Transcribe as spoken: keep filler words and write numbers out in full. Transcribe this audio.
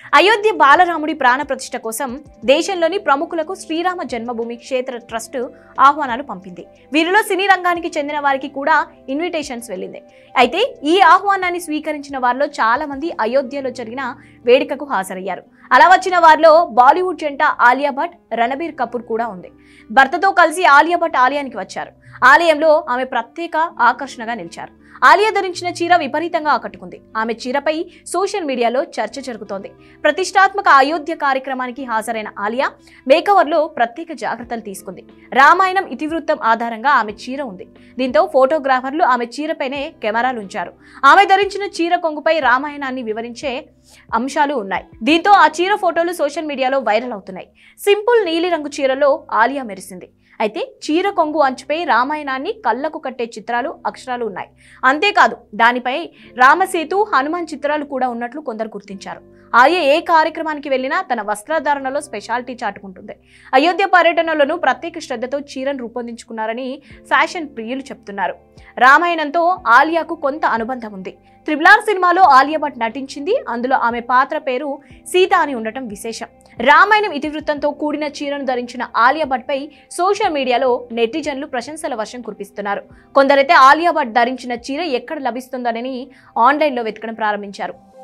అయోధ్య బాలరాముడి ప్రాణ ప్రతిష్ఠ కోసం దేశంలోని ప్రముఖులకు శ్రీరామ జన్మభూమి క్షేత్ర ట్రస్ట్ ఆహ్వానాలు పంపింది. వీరిలో సినీ రంగానికి చెందిన వారికి కూడా ఇన్విటేషన్స్ వెళ్ళింది. అయితే ఈ ఆహ్వానాన్ని స్వీకరించిన వారిలో చాలా మంది అయోధ్యలో జరిగిన వేడుకకు హాజరయ్యారు. అలా వచ్చిన వారిలో బాలీవుడ్ జంట ఆలియా భట్, రణబీర్ కపూర్ కూడా ఉంది. భర్తతో కలిసి ఆలియా భట్ ఆలయానికి వచ్చారు. ఆలయంలో ఆమె ప్రత్యేక ఆకర్షణగా నిలిచారు. ఆలియా ధరించిన చీర విపరీతంగా ఆకట్టుకుంది. ఆమె చీరపై సోషల్ మీడియాలో చర్చ జరుగుతోంది. ప్రతిష్టాత్మక అయోధ్య కార్యక్రమానికి హాజరైన ఆలియా మేకవర్లో ప్రత్యేక జాగ్రత్తలు తీసుకుంది. రామాయణం ఇతివృత్తం ఆధారంగా ఆమె చీర ఉంది. దీంతో ఫోటోగ్రాఫర్లు ఆమె చీరపైనే కెమెరాలు ఉంచారు. ఆమె ధరించిన చీర కొంగుపై రామాయణాన్ని వివరించే అంశాలు ఉన్నాయి. దీంతో ఆ చీర ఫోటోలు సోషల్ మీడియాలో వైరల్ అవుతున్నాయి. సింపుల్ నీలిరంగు చీరలో ఆలియా మెరిసింది. అయితే చీర కొంగు అంచుపై రామాయణాన్ని కళ్ళకు కట్టే చిత్రాలు, అక్షరాలు ఉన్నాయి. అంతేకాదు దానిపై రామసేతు, హనుమాన్ చిత్రాలు కూడా ఉన్నట్లు కొందరు గుర్తించారు. ఆలియా ఏ కార్యక్రమానికి వెళ్ళినా తన వస్త్రధారణలో స్పెషాలిటీ చాటుకుంటుంది. అయోధ్య పర్యటనలోనూ ప్రత్యేక శ్రద్ధతో చీరను రూపొందించుకున్నారని ఫ్యాషన్ ప్రియులు చెప్తున్నారు. రామాయణంతో ఆలియాకు కొంత అనుబంధం ఉంది. త్రిబుల్ ఆర్ సినిమాలో ఆలియా భట్ నటించింది. అందులో ఆమె పాత్ర పేరు సీత అని ఉండటం విశేషం. రామాయణం ఇతివృత్తంతో కూడిన చీరను ధరించిన ఆలియా భట్ పై సోషల్ మీడియాలో నెటిజన్లు ప్రశంసల వర్షం కురిపిస్తున్నారు. కొందరైతే ఆలియా భట్ ధరించిన చీర ఎక్కడ లభిస్తుందనని ఆన్లైన్లో వెతకడం ప్రారంభించారు.